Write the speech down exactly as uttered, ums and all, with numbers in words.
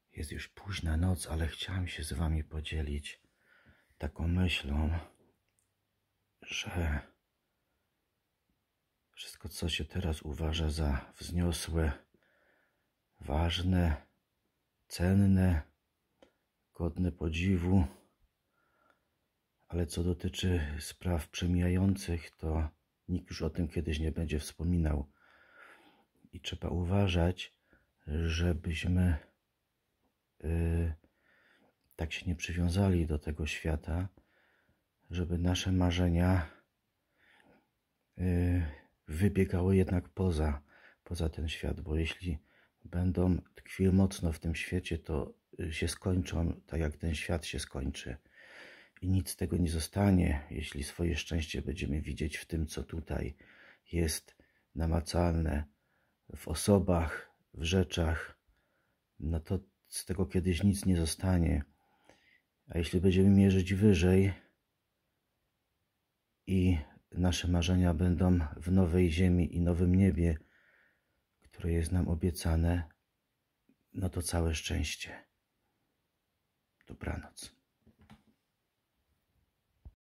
Jest już późna noc, ale chciałem się z wami podzielić taką myślą, że wszystko, co się teraz uważa za wzniosłe, ważne, cenne, godne podziwu, ale co dotyczy spraw przemijających, to nikt już o tym kiedyś nie będzie wspominał. I trzeba uważać, żebyśmy yy, tak się nie przywiązali do tego świata, żeby nasze marzenia yy, wybiegały jednak poza, poza ten świat, bo jeśli będą tkwiły mocno w tym świecie, to się skończą tak, jak ten świat się skończy. I nic z tego nie zostanie, jeśli swoje szczęście będziemy widzieć w tym, co tutaj jest namacalne, w osobach, w rzeczach, no to z tego kiedyś nic nie zostanie. A jeśli będziemy mierzyć wyżej i nasze marzenia będą w nowej ziemi i nowym niebie, które jest nam obiecane, no to całe szczęście. Dobranoc.